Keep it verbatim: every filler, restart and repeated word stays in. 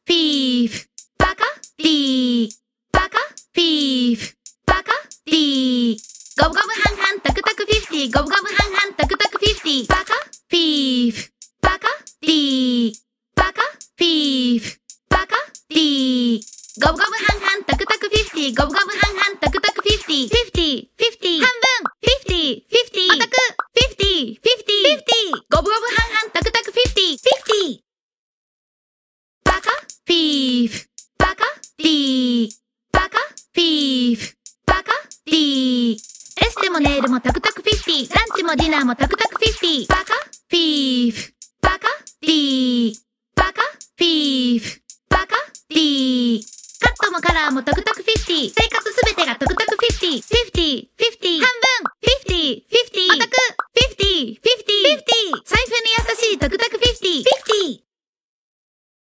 ピーフ、バカ、ディー、バカ、ピーフ、バカ、ディー、ゴブゴブハンハンタクタクフィフティー、ゴブゴブハンハンタクタクフィフティー、バカ、ピーフ、バカ、ディー、バカ、ピーフ、バカ、ディー、ゴブゴブハンハンタクタクフィフティー、ゴブゴブハンハンタクタクフィフティー、フィフティー、フィフティー、半分、フィフティー、フィフティー、オタク、フィフティー、フィフティー、フィフティー、ゴブゴブハンハンタクタクフィフティー、フィフティー、バカ、ピーフ、バカ、ディー、バカ、ピーフ、バカ、ディー、エステもネイルもタクタクフィフティー、ランチもディナーもタクタクフィフティー、バカ、ピーフ、バカ、ディー、バカ、ピーフ、バカ、ディー、カットもカラーもタクタクフィフティー、生活すべてがタクタクフィフティー、フィフティー、